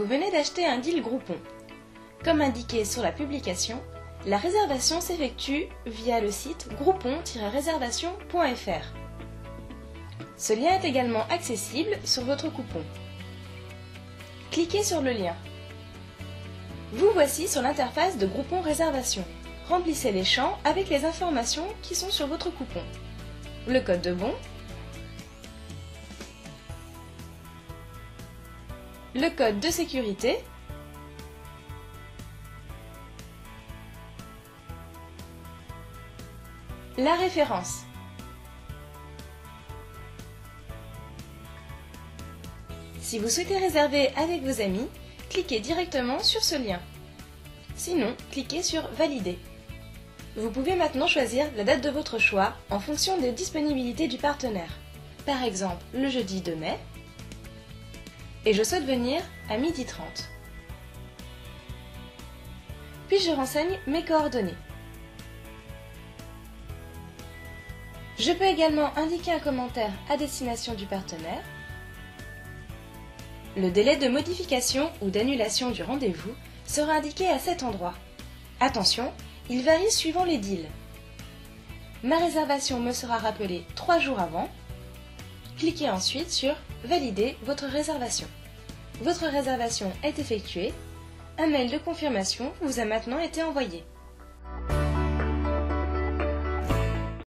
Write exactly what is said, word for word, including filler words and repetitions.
venez d'acheter un deal Groupon. Comme indiqué sur la publication, la réservation s'effectue via le site groupon tiret réservation point f r. Ce lien est également accessible sur votre coupon. Cliquez sur le lien. Vous voici sur l'interface de Groupon Réservation. Remplissez les champs avec les informations qui sont sur votre coupon. Le code de bon, le code de sécurité, la référence. Si vous souhaitez réserver avec vos amis, cliquez directement sur ce lien. Sinon, cliquez sur Valider. Vous pouvez maintenant choisir la date de votre choix en fonction des disponibilités du partenaire. Par exemple, le jeudi deux mai. Et je souhaite venir à midi trente. Puis je renseigne mes coordonnées. Je peux également indiquer un commentaire à destination du partenaire. Le délai de modification ou d'annulation du rendez-vous sera indiqué à cet endroit. Attention, il varie suivant les deals. Ma réservation me sera rappelée trois jours avant. Cliquez ensuite sur « Valider votre réservation ». Votre réservation est effectuée. Un mail de confirmation vous a maintenant été envoyé.